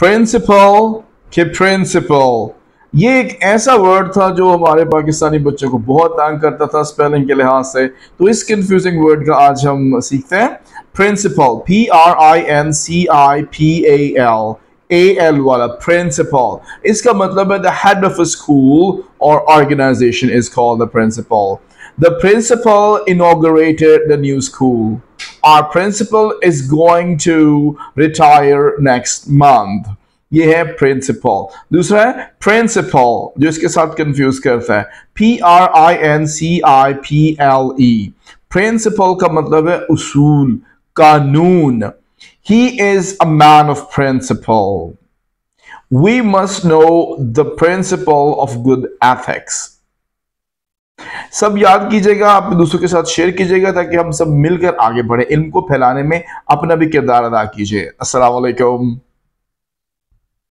Principal के principal, ये एक ऐसा वर्ड था जो हमारे पाकिस्तानी बच्चों को बहुत तंग करता था स्पेलिंग के लिहाज से। तो इस कंफ्यूजिंग वर्ड का आज हम सीखते हैं। प्रिंसिपल, PRINCIPAL वाला प्रिंसिपल, इसका मतलब है the head of a school or organisation is called the principal. The principal inaugurated the new school. Our principal is going to retire next month. ये है प्रिंसिपल। दूसरा है प्रिंसिपल, जो इसके साथ कंफ्यूज करता है, PRINCIPLE। प्रिंसिपल का मतलब है उसूल, कानून। He is a man of principle. We must know the principle of good ethics. सब याद कीजिएगा, आप दूसरों के साथ शेयर कीजिएगा ताकि हम सब मिलकर आगे बढ़े। इल्म को फैलाने में अपना भी किरदार अदा कीजिए। अस्सलाम वालेकुम।